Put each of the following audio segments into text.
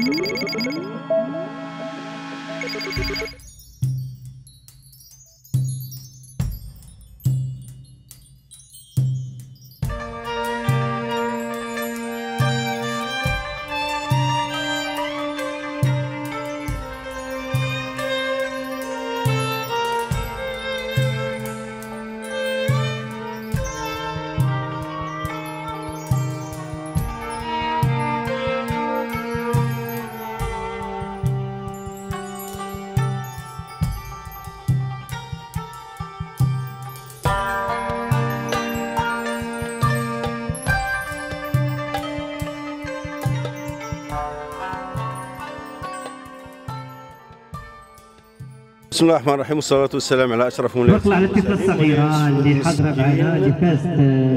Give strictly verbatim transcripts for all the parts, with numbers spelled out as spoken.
بسم الله الرحمن الرحيم والصلاة والسلام على أشرف مولاي. نطلع على الطفلة الصغيرة اللي حاضرة معنا اللي فازت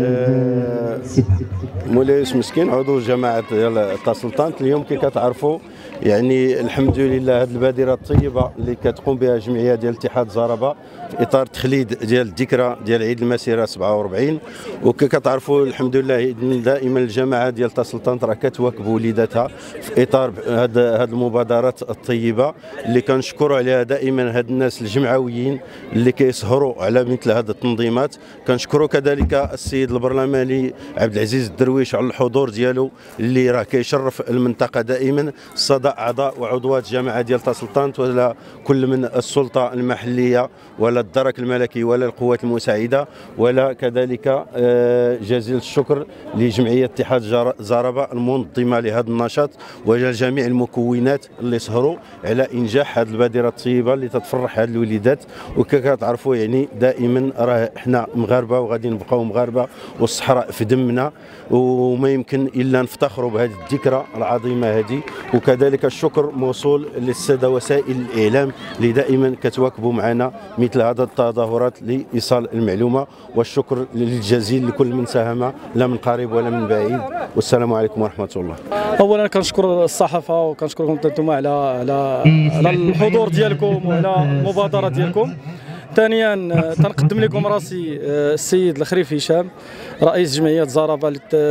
مولاي يوسف مسكين عضو جماعة ديال التسلطنت. اليوم كي كتعرفوا يعني الحمد لله هذه البادرة الطيبة اللي كتقوم بها جمعية ديال اتحاد زرابة في إطار تخليد ديال الذكرى ديال عيد المسيرة سبعة وأربعين، وكي كتعرفوا الحمد لله دائما الجماعة ديال التسلطنت راه كتواكب وليداتها في إطار هذه هذه المبادرات الطيبة اللي كنشكروا عليها دائما هاد الناس الجمعويين اللي كيسهروا على مثل هذه التنظيمات. كنشكروا كذلك السيد البرلماني عبد العزيز الدرويش على الحضور ديالو اللي راه كيشرف المنطقه دائما، صدى اعضاء وعضوات جماعه ديال تسلطنت ولا كل من السلطه المحليه ولا الدرك الملكي ولا القوات المساعده، ولا كذلك جزيل الشكر لجمعيه اتحاد زرابة المنظمه لهذا النشاط وجميع المكونات اللي سهروا على انجاح هذه البادره الطيبه اللي تتفرح هذه الوليدات. وكتعرفوا يعني دائما راه احنا مغاربه وغادي نبقاو مغاربه والصحراء في دمنا، وما يمكن الا نفتخروا بهذه الذكرى العظيمه هذه. وكذلك الشكر موصول للساده وسائل الاعلام اللي دائما كتواكبوا معنا مثل هذا التظاهرات لايصال المعلومه، والشكر الجزيل لكل من ساهم لا من قريب ولا من بعيد. والسلام عليكم ورحمه الله. اولا كنشكر الصحافه وكنشكركم انتم على على على الحضور ديالكم وعلى المبادره ديالكم. ثانيا تنقدم لكم راسي السيد الخريف هشام رئيس جمعيه زرابة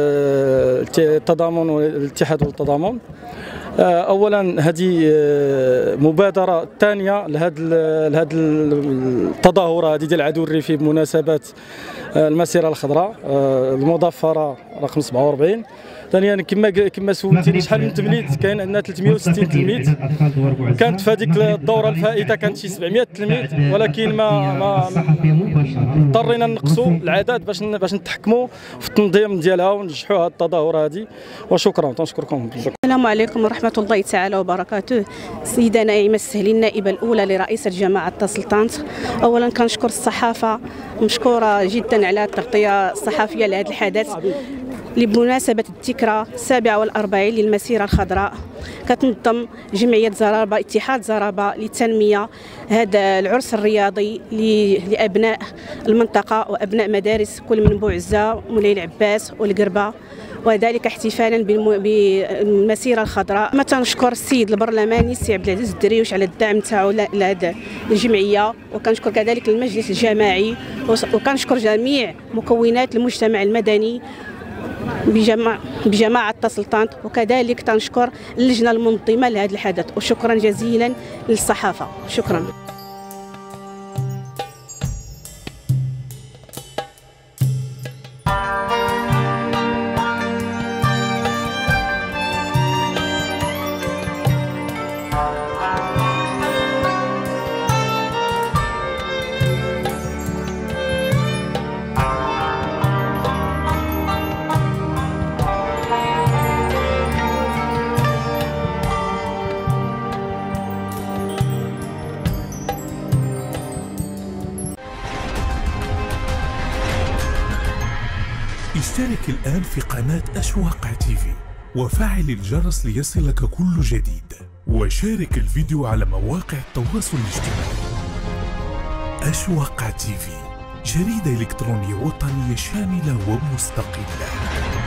للتضامن والاتحاد والتضامن. اولا هذه مبادره ثانيه لهذا لهذا التظاهره هذه ديال العدو الريفي بمناسبه المسيره الخضراء المضافره رقم سبعة وأربعين. ثانيا كما كما سولتيني شحال من تلميذ، كاين عندنا ثلاثمائة وستين تلميذ، كانت في هذيك الدوره الفائته كانت شي سبعمائة تلميذ، ولكن ما ما اضطرينا نقصوا العدد باش باش نتحكموا في التنظيم ديالها ونجحوا هذه التظاهره هذه. وشكرا تنشكركم. السلام عليكم ورحمه الله تعالى وبركاته. سيده نعيمه السهلي النائبه الاولى لرئيسه جماعه التسلطنت. اولا كنشكر الصحافه، مشكوره جدا على التغطيه الصحفيه لهذا الحدث اللي بمناسبة الذكرى السابعة والأربعين للمسيرة الخضراء. كتنظم جمعية زرابة اتحاد زرابة للتنمية هذا العرس الرياضي لأبناء المنطقة وأبناء مدارس كل من بوعزة مولاي العباس والقربة، وذلك احتفالا بالمسيرة الخضراء. ما تنشكر السيد البرلماني السي عبد العزيز الدريوش على الدعم تاعو لهذه الجمعية، وكنشكر كذلك المجلس الجماعي، وكنشكر جميع مكونات المجتمع المدني بجماعة بجماعة التسلطنت، وكذلك تنشكر اللجنة المنظمة لهذا الحدث. وشكرا جزيلا للصحافة. شكرا. اشترك الآن في قناة أشواق تيفي وفعل الجرس ليصلك كل جديد، وشارك الفيديو على مواقع التواصل الاجتماعي. أشواق تيفي، جريدة إلكترونية وطنية شاملة ومستقلة.